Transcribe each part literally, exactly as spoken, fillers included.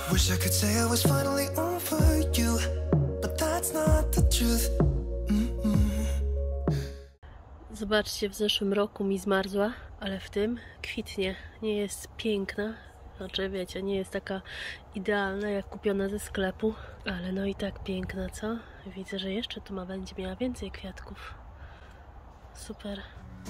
Wish I could say I was finally over you, but that's not the truth. Mm-mm. Zobaczcie, w zeszłym roku mi zmarzła, ale w tym kwitnie. Nie jest piękna, znaczy wiecie, nie jest taka idealna jak kupiona ze sklepu, ale no i tak piękna, co? Widzę, że jeszcze tu ma, będzie miała więcej kwiatków. Super.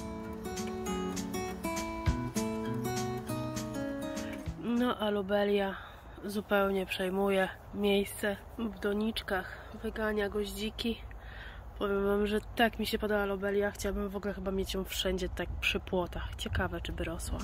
No a lobelia zupełnie przejmuje miejsce w doniczkach, wygania goździki. Powiem wam, że tak mi się podoba lobelia, chciałabym w ogóle chyba mieć ją wszędzie tak przy płotach. Ciekawe, czy by rosła.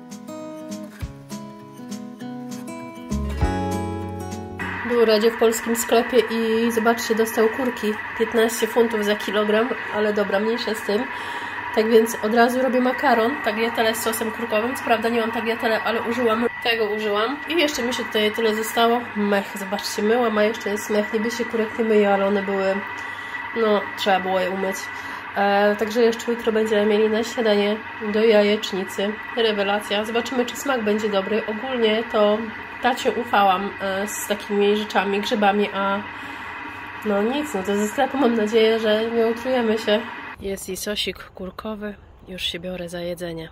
Był radzie w polskim sklepie i zobaczcie, dostał kurki. piętnaście funtów za kilogram, ale dobra, mniejsza z tym. Tak więc od razu robię makaron, tagliatelle z sosem kurkowym. Co prawda nie mam tagliatelle, ale użyłam tego, użyłam. I jeszcze mi się tutaj tyle zostało. Mech, zobaczcie, myłam, a jeszcze jest mech. Niby się kurek nie myje, ale one były... No, trzeba było je umyć. E, także jeszcze jutro będziemy mieli na śniadanie do jajecznicy. Rewelacja. Zobaczymy, czy smak będzie dobry. Ogólnie to tacie ufałam e, z takimi rzeczami, grzybami, a no nic, no to ze sklepu mam nadzieję, że nie utrujemy się. Jest i sosik kurkowy. Już się biorę za jedzenie.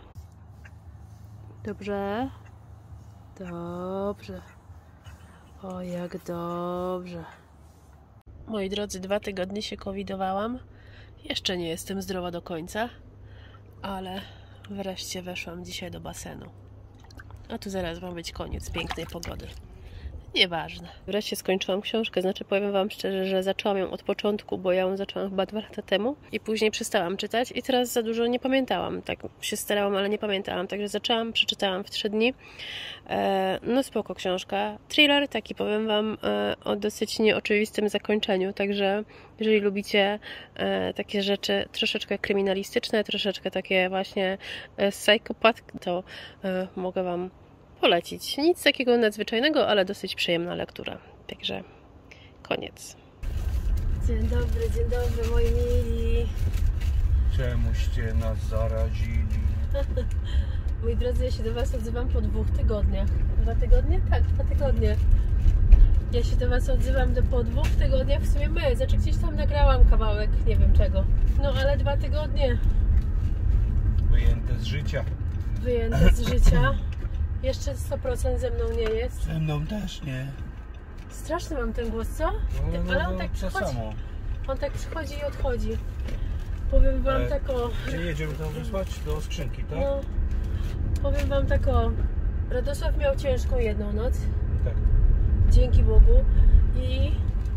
Dobrze. Dobrze. O, jak dobrze. Moi drodzy, dwa tygodnie się covidowałam. Jeszcze nie jestem zdrowa do końca, ale wreszcie weszłam dzisiaj do basenu. A tu zaraz ma być koniec pięknej pogody. Nieważne. Wreszcie skończyłam książkę, znaczy powiem wam szczerze, że zaczęłam ją od początku, bo ja ją zaczęłam chyba dwa lata temu i później przestałam czytać i teraz za dużo nie pamiętałam. Tak się starałam, ale nie pamiętałam, także zaczęłam, przeczytałam w trzy dni. E, no spoko książka. Thriller taki, powiem wam, e, o dosyć nieoczywistym zakończeniu, także jeżeli lubicie e, takie rzeczy troszeczkę kryminalistyczne, troszeczkę takie właśnie e, psychopat, to e, mogę wam polecić. Nic takiego nadzwyczajnego, ale dosyć przyjemna lektura. Także koniec. Dzień dobry, dzień dobry moi mili. Czemuście nas zarazili? Moi drodzy, ja się do was odzywam po dwóch tygodniach. Dwa tygodnie? Tak, dwa tygodnie. Ja się do was odzywam do, po dwóch tygodniach. W sumie my, znaczy gdzieś tam nagrałam kawałek, nie wiem czego. No ale dwa tygodnie. Wyjęte z życia. Wyjęte z życia. Jeszcze sto procent ze mną nie jest. Ze mną też nie. Straszny mam ten głos, co? No, no, ale on no, tak to przychodzi. samo. On tak przychodzi i odchodzi. Powiem wam Ale tak o... Gdzie jedziemy tam wysłać? Do skrzynki, tak? No, powiem wam tak o... Radosław miał ciężką jedną noc. Tak. Dzięki Bogu. I...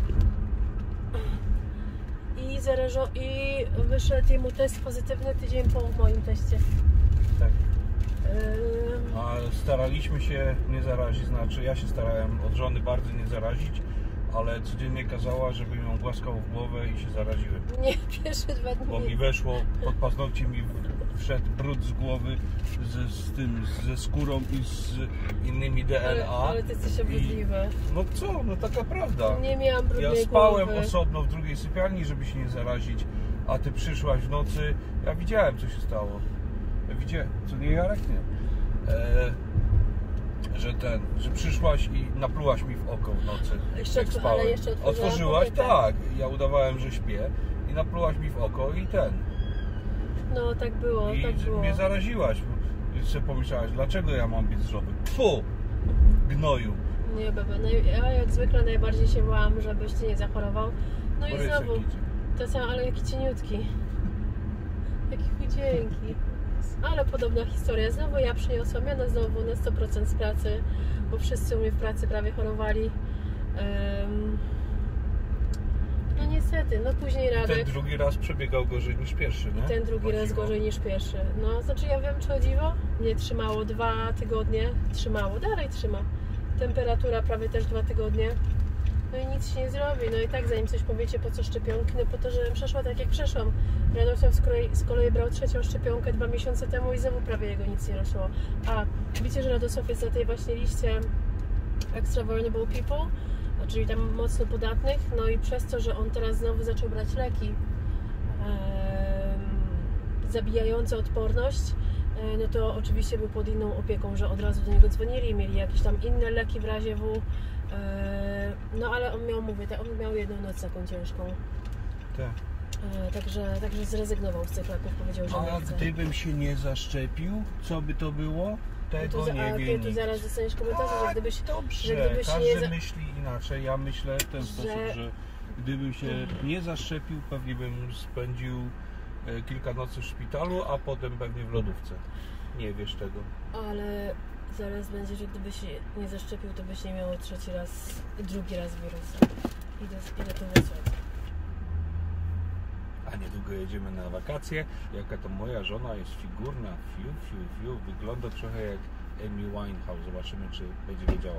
I zarażo... I wyszedł jemu test pozytywny tydzień po moim teście. Tak. Ym... A staraliśmy się nie zarazić, znaczy ja się starałem od żony bardzo nie zarazić, ale codziennie kazała, żebym ją głaskał w głowę i się zaraziłem. Nie, pierwsze dwa dni. Bo mi weszło, pod paznokciem mi wszedł brud z głowy z, z tym, ze skórą i z innymi D N A. Ale, ale ty jesteś obrzydliwy. No co, no taka prawda. Nie miałam brudnej Ja spałem głowy. osobno w drugiej sypialni, żeby się nie zarazić, a ty przyszłaś w nocy. Ja widziałem, co się stało. Ja widziałem, co nie Jarek, nie. E, że ten, że przyszłaś i naplułaś mi w oko w nocy. Jeszcze jak otw- spałem. ale jeszcze otworzyłam Otworzyłaś? kobietę. Tak. Ja udawałem, że śpię i naplułaś mi w oko i ten. No tak było, I tak było. mnie zaraziłaś. I sobie pomyślałaś, dlaczego ja mam być zdrowy? Pfu! Gnoju. Nie, bebe, no ja jak zwykle najbardziej się bałam, żebyś ty nie zachorował. No i Borysek znowu, idzie. to samo, ale jaki cieniutki. Jaki chudzienki. Ale podobna historia. Znowu ja przyniosłam, ja na znowu na sto procent z pracy, bo wszyscy u mnie w pracy prawie chorowali. Um, no niestety, no później Radek. Ten drugi raz przebiegał gorzej niż pierwszy, nie? Ten drugi raz Chodziło. gorzej niż pierwszy. No, znaczy ja wiem, czy o dziwo, nie trzymało dwa tygodnie, trzymało, dalej trzyma. Temperatura prawie też dwa tygodnie. No i nic się nie zrobi. No i tak zanim coś powiecie, po co szczepionki, no po to, żebym przeszła tak jak przeszłam. Radosław z kolei, z kolei brał trzecią szczepionkę dwa miesiące temu i znowu prawie jego nic nie ruszyło. A wiecie, że Radosław jest na tej właśnie liście Extra Vulnerable People, czyli tam mocno podatnych, no i przez to, że on teraz znowu zaczął brać leki em, zabijające odporność, no to oczywiście był pod inną opieką, że od razu do niego dzwonili, mieli jakieś tam inne leki w razie W. No ale on miał, mówię, on miał jedną noc taką ciężką. Tak. Także, także zrezygnował z tych leków, powiedział, że A nie chce. gdybym się nie zaszczepił, co by to było? Tego No to, nie a wie ty tu nikt. zaraz dostaniesz komentarze, że gdybyś, Dobrze, że gdybyś każdy nie za... myśli inaczej. Ja myślę w ten Że- sposób, że gdybym się nie zaszczepił, pewnie bym spędził e, kilka nocy w szpitalu, a potem pewnie w lodówce. Nie wiesz tego. Ale zaraz będzie, że gdybyś się nie zaszczepił, to byś nie miał trzeci raz, drugi raz wirusa. Idę, idę to wysłać. A niedługo jedziemy na wakacje. Jaka to moja żona jest figurna, fiu, fiu, fiu. Wygląda trochę jak Amy Winehouse. Zobaczymy, czy będzie wiedziała.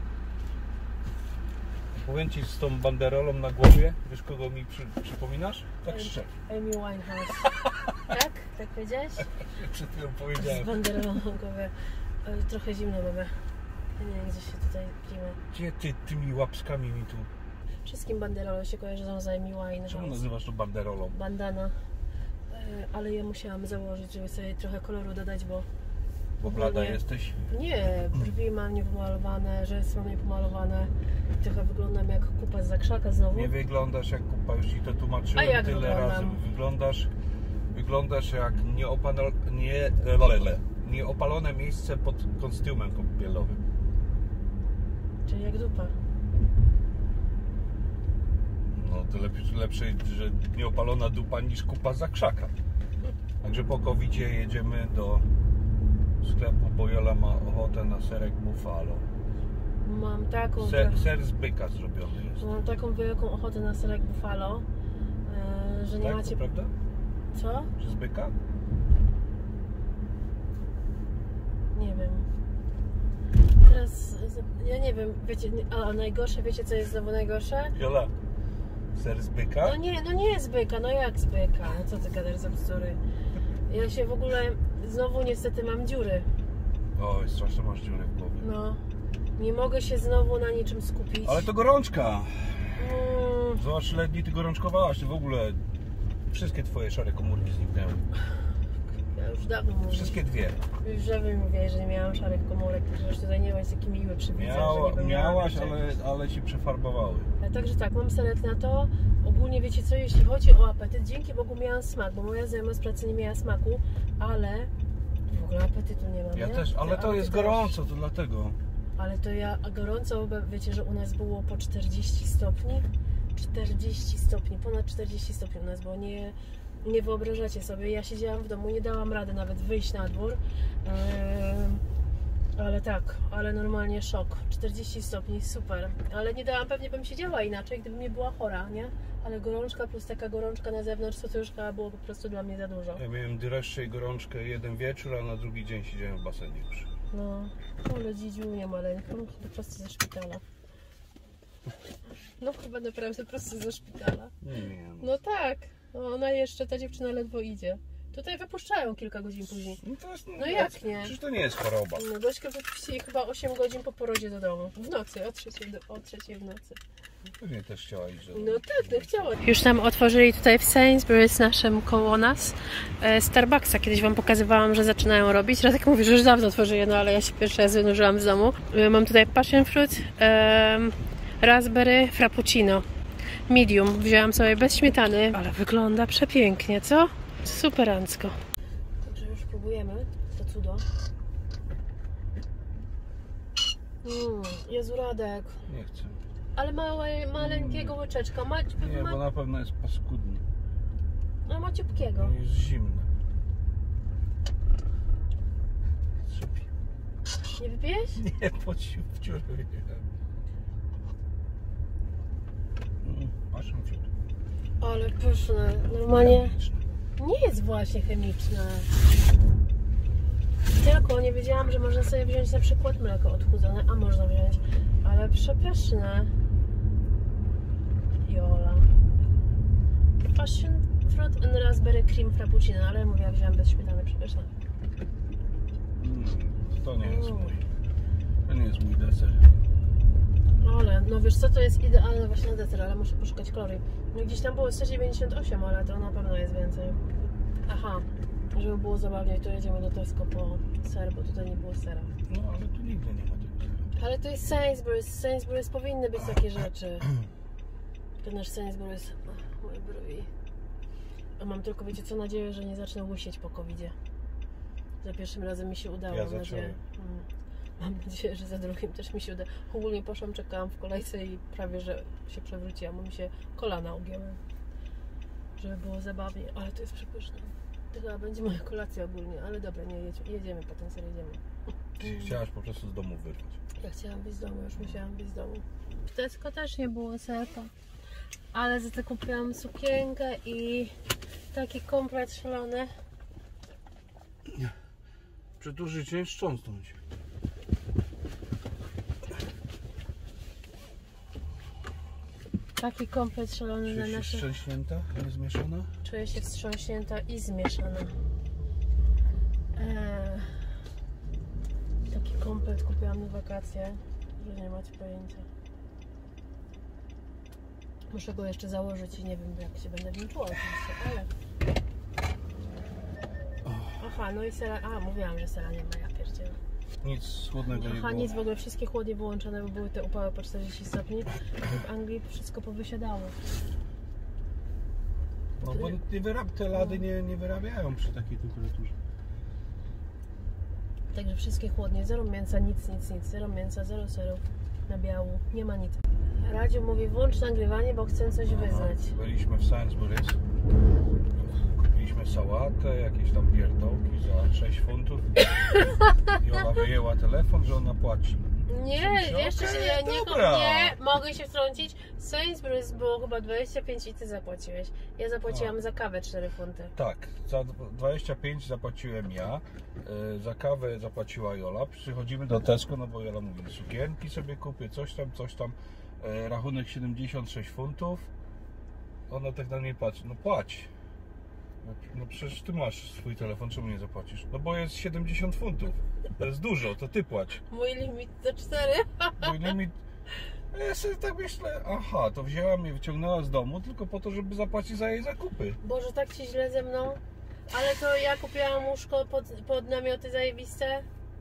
Powiem Ci, z tą banderolą na głowie, wiesz kogo mi przy, przypominasz? Tak szczerze. Amy Winehouse. Tak? Tak powiedziałeś? Przed chwilą Z powiedziałem. banderolą na głowie. E, Trochę zimno mamy. Ja nie wiem, gdzie się tutaj klima. Gdzie Ty tymi łapskami mi tu... Wszystkim banderole się kojarzą z Amy Czemu Winehouse. nazywasz to banderolą? Bandana. E, Ale ja musiałam założyć, żeby sobie trochę koloru dodać, bo Bo blada nie. jesteś? nie, brwi mam niepomalowane, rzęsy mam niepomalowane. Trochę wyglądam jak kupa z zakrzaka znowu. Nie wyglądasz jak kupa, już Ci to tłumaczyłem A jak tyle wyglądam? razy. Wyglądasz, wyglądasz jak nieopalone, nie, lelele, nieopalone miejsce pod kostiumem kąpielowym. Czyli jak dupa. No to lepiej, lepsze, że nieopalona dupa niż kupa za krzaka. Także po kowidzie jedziemy do sklepu, bo Jola ma ochotę na serek buffalo. Mam taką, Ser, ser z byka zrobiony jest. mam taką wielką ochotę na serek buffalo, e, że nie Tak, macie... to prawda? Co? Czy z byka? Nie wiem. Teraz, ja nie wiem, wiecie, a najgorsze, wiecie co jest znowu najgorsze? Jola, ser z byka? No nie, no nie jest byka, no jak z byka? No co ty gadasz za bzdury? Ja się w ogóle, znowu niestety mam dziury. Oj, strasznie masz dziury w głowie. No, nie mogę się znowu na niczym skupić. Ale to gorączka. Mm, Zobacz, ile dni ty gorączkowałaś, to w ogóle wszystkie twoje szare komórki zniknęły. ja już dawno mówię. Wszystkie dwie. Już żebym mówiła, że nie miałam szarych komórek, że tutaj nie masz taki miły przywidzeń, że Miała, niby miałam miałaś, jeszcze ale, jakieś. ale ci przefarbowały. Także tak, mam serek na to. Ogólnie wiecie co, jeśli chodzi o apetyt, dzięki Bogu miałam smak, bo moja znajoma z pracy nie miała smaku, ale w ogóle apetytu nie mam, Ja nie? też, ale Ty- to ty jest też. gorąco, to dlatego. Ale to ja, a gorąco, bo wiecie, że u nas było po czterdzieści stopni? czterdzieści stopni, ponad czterdzieści stopni u nas było, nie, nie wyobrażacie sobie. Ja siedziałam w domu, nie dałam rady nawet wyjść na dwór. Ehm, ale tak, ale normalnie szok. czterdzieści stopni, super. Ale nie dałam, pewnie bym siedziała inaczej, gdybym nie była chora, nie? Ale gorączka plus taka gorączka na zewnątrz, to, to już chyba było po prostu dla mnie za dużo. Ja miałem dreszcze i gorączkę jeden wieczór, a na drugi dzień siedziałem w basenie już. No, ale dzidziunia maleńką, to prosto ze szpitala. No chyba naprawdę prosto ze szpitala. Nie, nie. No tak, no ona jeszcze, ta dziewczyna ledwo idzie. Tutaj wypuszczają kilka godzin później. No, to jest, No jak nie? Przecież to nie jest choroba. No, Gośkę wypuścili chyba osiem godzin po porodzie do domu. W nocy, o trzeciej, do, o trzeciej w nocy. Pewnie też chciała iść. No tak, no chciała. Już tam otworzyli tutaj w Sainsbury's naszym koło nas e, Starbucksa. Kiedyś Wam pokazywałam, że zaczynają robić. Radek mówi, że już dawno otworzyli, no ale ja się pierwszy raz wynurzyłam z domu. E, mam tutaj passion fruit, e, raspberry, frappuccino. Medium. Wzięłam sobie bez śmietany, ale wygląda przepięknie, co? Superancko. Także już próbujemy to cudo. Mm, Jezu Radek. Nie chcę. Ale małe, maleńkiego łyczeczka. Ma, Nie, ma, bo na pewno jest paskudny. no maciupkiego. Jest zimny. Sypi. Nie wypijesz? Nie, po ci w dziurę wjechałem. Mm, passion fruit. Ale pyszne. Normalnie Chemiczny. nie jest właśnie chemiczne. Tylko nie wiedziałam, że można sobie wziąć na przykład mleko odchudzone, a można wziąć. Ale przepyszne. Jola. Passion fruit and raspberry cream frappuccino, ale mówię, wziąłem bez śmietany, przepyszne. Mm, to nie jest Mm. mój. To nie jest mój deser. Ale, no wiesz co, to jest idealne właśnie na deser, ale muszę poszukać kalorii. No gdzieś tam było sto dziewięćdziesiąt osiem, ale to na pewno jest więcej. Aha, Żeby było zabawniej, to jedziemy do Tesco po ser, bo tutaj nie było sera. No ale tu nigdy nie ma tego. Ale to jest Sainsbury's. Sainsbury's powinny być takie rzeczy. Ten nasz Sainsbury's. Ach, moje brwi. A mam tylko, wiecie co, nadzieję, że nie zacznę łysieć po covidzie. Za pierwszym razem mi się udało. Ja mam nadzieję. Mm. Mam nadzieję, że za drugim też mi się uda. Ogólnie poszłam, czekałam w kolejce i prawie, że się przewróciłam, bo mi się kolana ugięły. Żeby było zabawnie, ale to jest przepyszne. To chyba będzie moja kolacja ogólnie, ale dobra, nie, jedziemy, jedziemy potem sobie jedziemy. Ty się chciałaś po prostu z domu wyrwać. Ja chciałam być z domu, już musiałam być z domu. W Tesco też nie było serka, ale za to kupiłam sukienkę i taki komplet szalony. Przedłużyć, nie szcząsnąć. Taki komplet szalony Czujesz na się nasze... wstrząśnięta, nie zmieszana? Czuję się wstrząśnięta i zmieszana. Eee, taki komplet kupiłam na wakacje, że nie macie pojęcia. Muszę go jeszcze założyć i nie wiem, jak się będę w nim czuła oczywiście, ale... Aha, no i sera... A, mówiłam, że sera nie ma, ja pierdzielę. Nic chłodnego nie Aha, było. nic, w ogóle wszystkie chłodnie wyłączone, bo były te upały po czterdzieści stopni. W Anglii wszystko powysiadało. No bo nie wyrab... te lady nie, nie wyrabiają przy takiej temperaturze. Także wszystkie chłodnie, zero mięsa, nic, nic, nic, zero mięsa, zero serów, nabiału, nie ma nic. Radziu mówi, włącz nagrywanie, bo chcę coś wyznać. Byliśmy w Sainsbury's. Kupiliśmy sałatę, jakieś tam pierdołki za sześć funtów. I ona wyjęła telefon, że ona płaci. Nie, Myślę, jeszcze się okej, nie, nie, dobra. nie, mogę się wtrącić. Sainsbury's było chyba dwadzieścia pięć i ty zapłaciłeś. Ja zapłaciłam A. za kawę cztery funty. Tak, za dwadzieścia pięć zapłaciłem ja, yy, za kawę zapłaciła Jola. Przychodzimy do Tesco, no bo Jola mówi, sukienki sobie kupię, coś tam, coś tam. Yy, rachunek siedemdziesiąt sześć funtów. Ona tak na mnie patrzy, no płać. No, no przecież ty masz swój telefon, czemu nie zapłacisz? No bo jest siedemdziesiąt funtów. To jest dużo, to ty płać. Mój limit to cztery. Mój limit... Ja sobie tak myślę, aha, to wzięła mnie, wyciągnęła z domu tylko po to, żeby zapłacić za jej zakupy. Boże, tak ci źle ze mną. Ale to ja kupiłam łóżko pod, pod namioty zajebiste.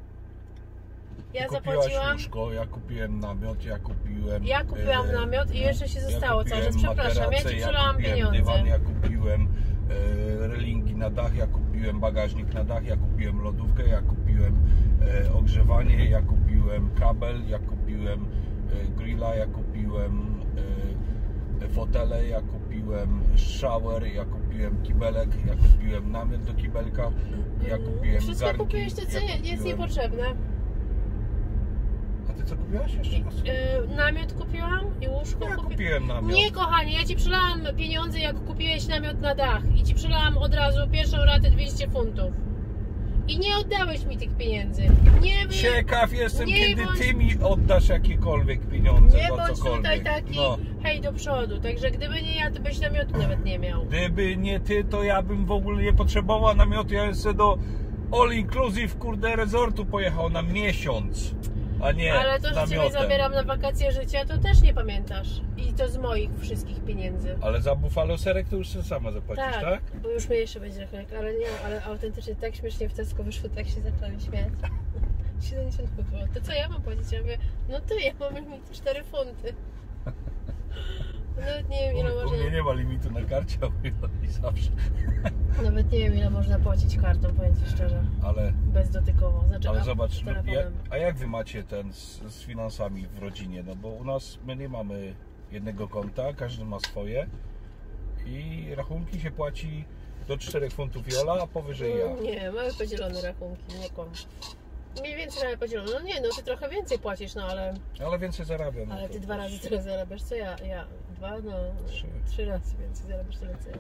Ja Kupiłaś zapłaciłam. łóżko, ja kupiłem namiot, ja kupiłem... Ja kupiłam e, namiot i jeszcze się ja zostało cały czas. kupiłem Przepraszam, ja materacę, ci przelałam kupiłem pieniądze. dywan, ja kupiłem e, relingi na dach, ja kupiłem bagażnik na dach, ja kupiłem lodówkę, ja kupiłem e, ogrzewanie, ja kupiłem kabel, ja kupiłem e, grilla, ja kupiłem e, fotele, ja kupiłem shower, ja kupiłem kibelek, ja kupiłem namiot do kibelka, ja kupiłem Wszystko garnki, kupiłeś to, co ja nie- jest kupiłem- niepotrzebne. A ty co kupiłaś jeszcze raz? Yy, namiot kupiłam i łóżko Ja kupi... kupiłem namiot. Nie, kochanie, ja ci przelałam pieniądze, jak kupiłeś namiot na dach. I ci przelałam od razu pierwszą ratę dwieście funtów. I nie oddałeś mi tych pieniędzy. Nie, wy- Ciekaw jestem, nie kiedy bądź- ty mi oddasz jakiekolwiek pieniądze nie za bądź cokolwiek. tutaj taki No, hej do przodu. Także gdyby nie ja, to byś namiotu nawet nie miał. gdyby nie ty, to ja bym w ogóle nie potrzebował namiotu. Ja jeszcze do All Inclusive, kurde, resortu pojechał na miesiąc, a nie Ale to, że ciebie namiotem. zabieram na wakacje życia, to też nie pamiętasz. I to z moich wszystkich pieniędzy. Ale za Buffalo serek to już sobie sama zapłacisz, tak? Tak, bo już mniejszy będzie rachunek, ale nie, ale autentycznie tak śmiesznie w Tesco wyszło, tak się zaczęli śmiać. siedemdziesiąt funtów. To co ja mam płacić? Ja mówię, no ty, ja mam limit cztery funty. Nawet nie wiem ile U, u można, mnie nie ma limitu na karcie, a u Joli zawsze. nawet nie wiem ile można płacić kartą, powiem ci szczerze. Ale, Bezdotykowo. Znaczy, ale a, zobacz, z no, jak, telefonem. a jak wy macie ten z, z finansami w rodzinie? No bo u nas my nie mamy jednego konta, każdy ma swoje i rachunki się płaci do czterech funtów Jola, a powyżej ja. Mm, Nie, mamy podzielone rachunki, nie kłam. Mniej więcej mamy podzielone. No nie, no ty trochę więcej płacisz, no ale... Ale więcej zarabiam. no Ale to- ty dwa razy tyle zarabiasz co ja. Ja dwa, no Trzy. trzy razy więcej zarabiasz tyle co ja.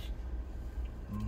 No.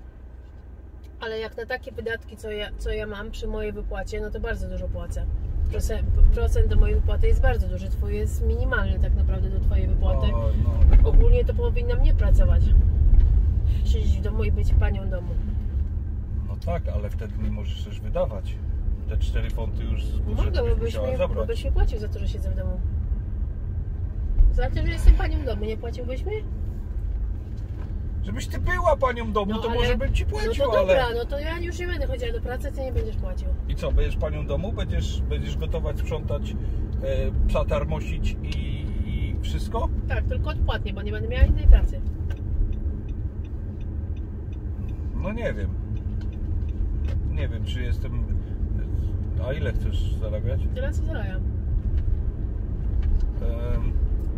Ale jak na takie wydatki, co ja, co ja mam przy mojej wypłacie, no to bardzo dużo płacę. Procent, procent do mojej wypłaty jest bardzo duży, twój jest minimalny tak naprawdę do twojej wypłaty. O, no. Ogólnie to powinnam nie pracować. Siedzieć w domu i być panią domu. no tak, ale wtedy nie możesz też wydawać. Te cztery funty już z budżetu Mogę, bo byś byś, musiała mi, zabrać. bo byś mi płacił za to, że siedzę w domu. Za to, że jestem panią domu, nie płaciłbyś mi? Żebyś ty była panią domu, No, to ale- może bym ci płacił, No to dobra, ale... no to ja już nie będę chodziła do pracy, ty nie będziesz płacił. I co, będziesz panią domu? Będziesz, będziesz gotować, sprzątać, e, psa tarmosić i, i wszystko? Tak, tylko odpłatnie, bo nie będę miała innej pracy. No nie wiem. Nie wiem, czy jestem... A ile chcesz zarabiać? Tyle co zarabiam. Em,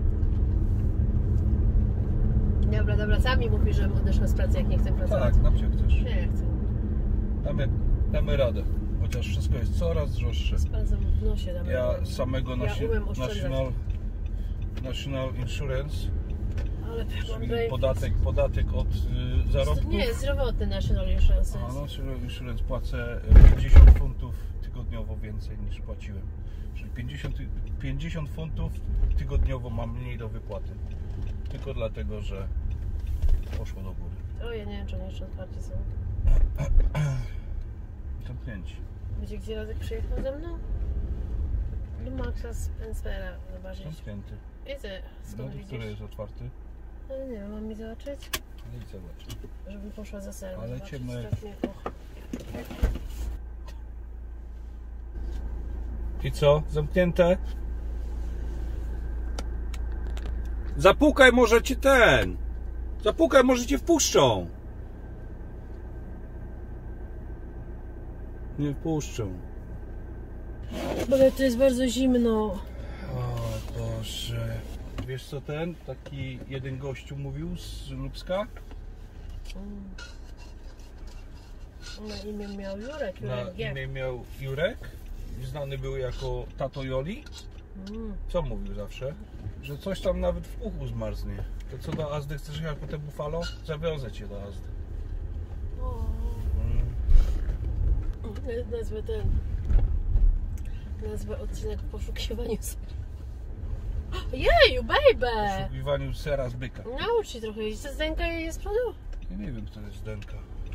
Dobra, dobra, sami mówi, że odeszła z pracy, jak nie chcę pracować. tak, na gdzie chcesz. Nie chcę. Damy, damy radę. Chociaż wszystko jest coraz droższe. Sprawdzam w nosie. Damy Ja radę. samego Ja nasi, umiem oszczędzać. national, national Insurance, Ale mam czyli brain podatek, podatek od y, zarobków. Nie, jest zdrowotny National Insurance. A National Insurance płacę pięćdziesiąt funtów tygodniowo więcej niż płaciłem. Czyli pięćdziesiąt, pięćdziesiąt funtów tygodniowo mam mniej do wypłaty. Tylko dlatego, że poszło do góry. O, ja nie wiem, czy oni jeszcze otwarci są. Zamknięci. Wiecie, gdzie Radek przyjechał ze mną? Do Maxa Spencera zobaczyć. Zamknięty. Widzę, No, skąd widzisz? który jest otwarty? Ale nie wiem, mam mi zobaczyć? No i zobacz. Żebym poszła za serem. Ale zobaczyć ciemne- ostatnie- och. I co? Zamknięte? Zapukaj, może cię ten. Zapukaj, może cię wpuszczą. Nie wpuszczą. Ale to jest bardzo zimno. O Boże. Wiesz co ten? Taki jeden gościu mówił z Lubska? Mm. Na imię miał Jurek, Na Jurek G. imię miał Jurek. Znany był jako Tato Joli. Mm. Co mówił zawsze? Że coś tam nawet w uchu zmarznie. To co do Azdy chcesz jechać po te Buffalo? Zawiozę cię do Azdy. O. Mm. Nazwę ten. Nazwę odcinek w poszukiwaniu sera. Jeju, W baby! poszukiwaniu sera z byka. Naucz się trochę jeździć. To Zdenka jedzie z przodu? Ja nie wiem, kto jest Zdenka.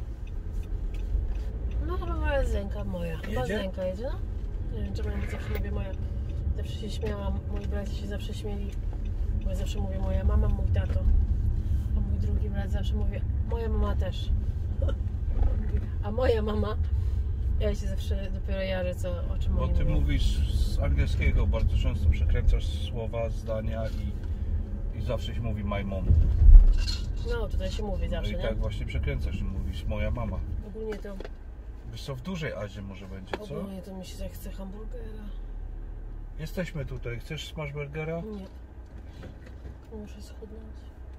No chyba moja Zdenka, moja. Chyba Jedzie? Zdenka jedzie, no? Nie wiem, czemu ja zawsze mówię moja. Zawsze się śmiałam, moi bracia się zawsze śmieli. Bo ja zawsze mówię moja mama, mój tato. A mój drugi brat zawsze mówi, moja mama też. A moja mama, ja się zawsze dopiero jarzę, co, o czym Bo oni ty mówią. mówisz z angielskiego, bardzo często przekręcasz słowa, zdania i, i zawsze się mówi my mom. No, tutaj się mówi No zawsze, i nie? tak właśnie przekręcasz i mówisz moja mama. Ogólnie to, Wiesz co, w dużej Azie może będzie, co? ogólnie to mi się zachce hamburgera. Jesteśmy tutaj, chcesz smashburgera? Nie. Muszę schudnąć.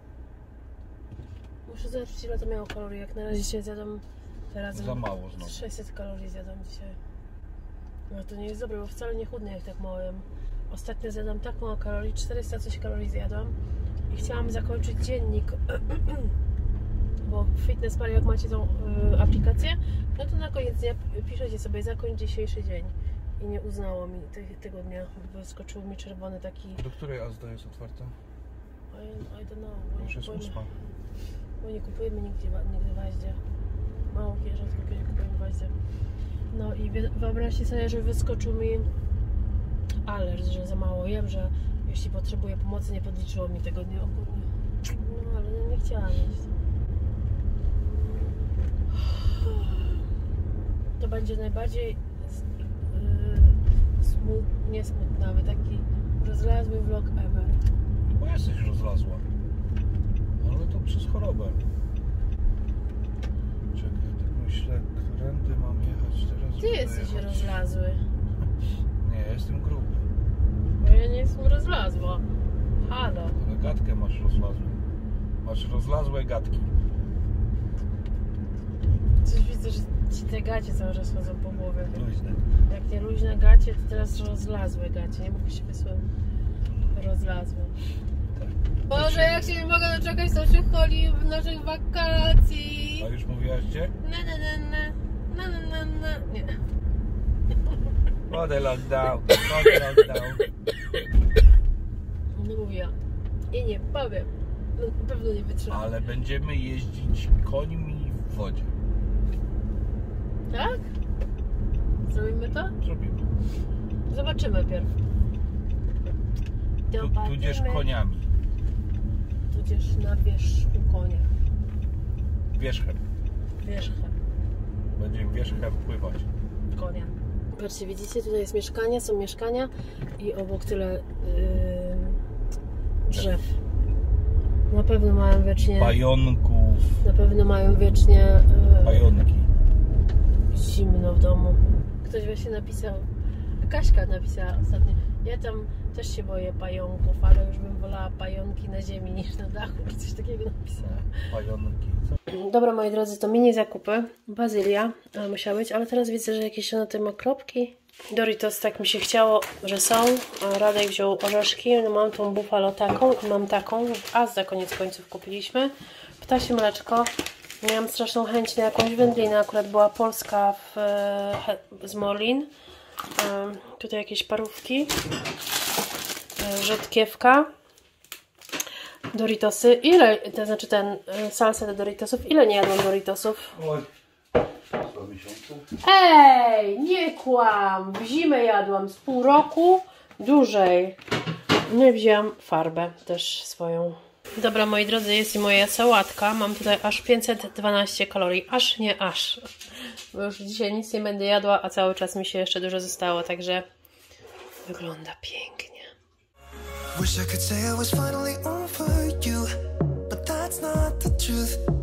Muszę zobaczyć, ile to miało kalorii. Jak na razie się zjadam teraz. Za mało znowu. sześćset kalorii zjadam dzisiaj. No to nie jest dobre, bo wcale nie chudnę jak tak mało jem. Ostatnio zjadam tak mało kalorii, czterysta coś kalorii zjadłam. I chciałam zakończyć dziennik. Bo w Fitness Pal, jak macie tą y, aplikację, no to na koniec dnia piszecie sobie zakończ dzisiejszy dzień. I nie uznało mi te, tego dnia. Wyskoczył mi czerwony taki. Do której Azda jest otwarta? I, I don't know. Bo Już nie jest kupujemy, ósma. bo nie kupujemy nigdzie, wa- nigdy w Aździe. Mało kiedy, rzadko kiedy kupujemy w Aździe. No i wy- wyobraźcie sobie, że wyskoczył mi alert, że za mało jem, że jeśli potrzebuję pomocy, nie podliczyło mi tego dnia ogólnie. No ale nie, nie chciałam jeść. To będzie najbardziej z- yy, smut, nie smutny, ale taki rozlazły vlog ever. Bo jesteś rozlazła. Ale to przez chorobę. Czekaj, tak myślę, którędy mam jechać teraz? Ty żeby jesteś dojechać? rozlazły. Nie, ja jestem gruby. Bo ja nie jestem rozlazła. Halo. Ale gadkę masz rozlazłą. Masz rozlazłe gadki. Coś widzę, że ci te gacie cały czas chodzą po głowie. Luźne. Jak nie luźne gacie, to teraz rozlazłe gacie. Nie mogę się wysłać. Rozlazłe. Tak. Boże, jak się nie mogę doczekać Holi w naszych wakacji. A już mówiłaś gdzie? Na na na na. Na na na na. Nie. What a lockdown. What a lockdown. Nie mówiła. I nie powiem. No, na pewno nie wytrzymam. Ale będziemy jeździć końmi w wodzie. Tak? Zrobimy to? Zrobimy. Zobaczymy pierw. Tu, tudzież koniami. Tudzież na wierzchu konia. wierzchem. Wierzchem. Będziemy wierzchem pływać. Konia. Patrzcie, widzicie, tutaj jest mieszkanie, są mieszkania i obok tyle yy, drzew. Na pewno mają wiecznie... Pająków. Na pewno mają wiecznie yy, Pająki. zimno w domu. Ktoś właśnie napisał, Kaśka napisała ostatnio, ja tam też się boję pająków, ale już bym wolała pająki na ziemi niż na dachu, czy coś takiego napisała. Pająki. Dobra, moi drodzy, to mini zakupy. Bazylia e, musiała być, ale teraz widzę, że jakieś na tym okropki. Doritos tak mi się chciało, że są. A Radek wziął orzeszki. No, mam tą Buffalo taką i mam taką. W Asda koniec końców kupiliśmy. Ptasie mleczko. Miałam straszną chęć na jakąś wędlinę. Akurat była polska w, e, z Morlin. E, tutaj jakieś parówki. E, rzodkiewka. Doritosy. Ile, to znaczy ten salsa do Doritosów. Ile nie jadłam Doritosów? Oj, dwa miesiące. Ej, nie kłam. W zimę jadłam z pół roku. Dłużej. No i wzięłam farbę też swoją. Dobra, moi drodzy, jest i moja sałatka. Mam tutaj aż pięćset dwanaście kalorii. Aż nie aż. Bo już dzisiaj nic nie będę jadła, a cały czas mi się jeszcze dużo zostało, także wygląda pięknie. Wish I could say I was finally over you, but that's not the truth.